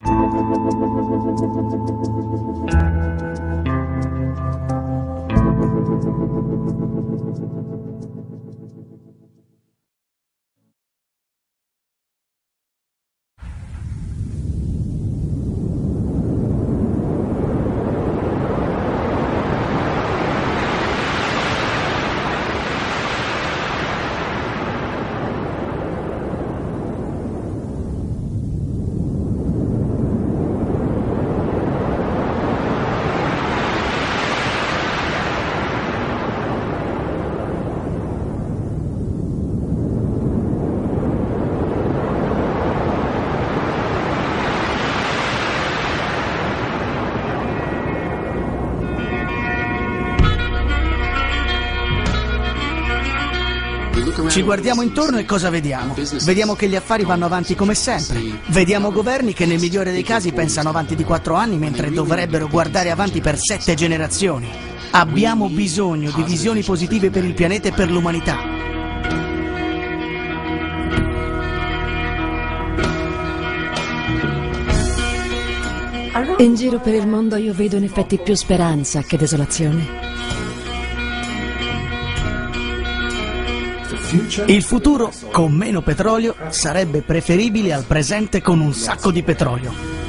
Ci guardiamo intorno e cosa vediamo? Vediamo che gli affari vanno avanti come sempre. Vediamo governi che nel migliore dei casi pensano avanti di 4 anni mentre dovrebbero guardare avanti per 7 generazioni. Abbiamo bisogno di visioni positive per il pianeta e per l'umanità. In giro per il mondo io vedo in effetti più speranza che desolazione. Il futuro con meno petrolio sarebbe preferibile al presente con un sacco di petrolio.